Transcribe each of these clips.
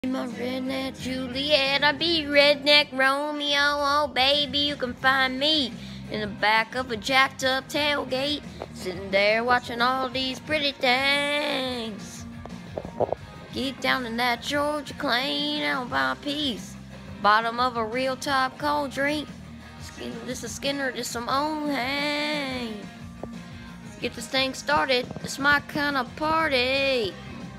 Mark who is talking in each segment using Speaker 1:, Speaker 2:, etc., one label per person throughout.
Speaker 1: My redneck Juliet, I be redneck Romeo. Oh baby, you can find me in the back of a jacked up tailgate, sitting there watching all these pretty things. Get down in that Georgia clean out by a piece, bottom of a real top cold drink. This is Skinner, this some old hang. Get this thing started, it's my kind of party.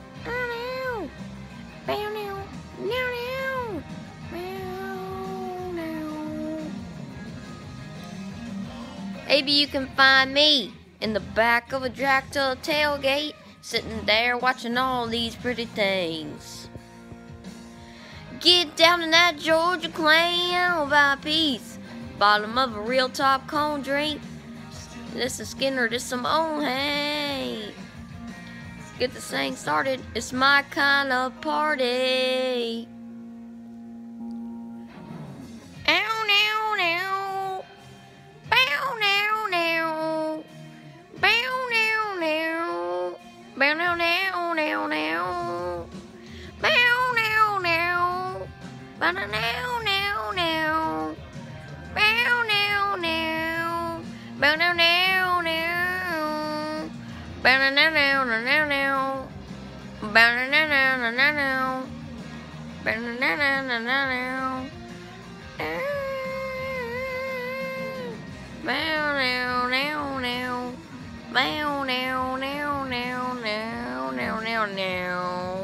Speaker 1: Maybe you can find me in the back of a jacked up tailgate, sitting there watching all these pretty things. Get down in that Georgia clam by a piece, bottom of a real top cold drink. This is Skinner, this some old hay. Get this thing started, it's my kind of party. Ow, now, now. Bow, now, now. Bow, now, now. Bow, now, now, now, now. Bow, now, now. Bow, now, now, now. Bow, now, now. Bow, now, now, now. Bow, now, now, now, now, now. Bow, now, now, now, now, now. Bow, now, now, now, now, now. Bow, now, now, now. Bow, now, now, now, now, now, now, now.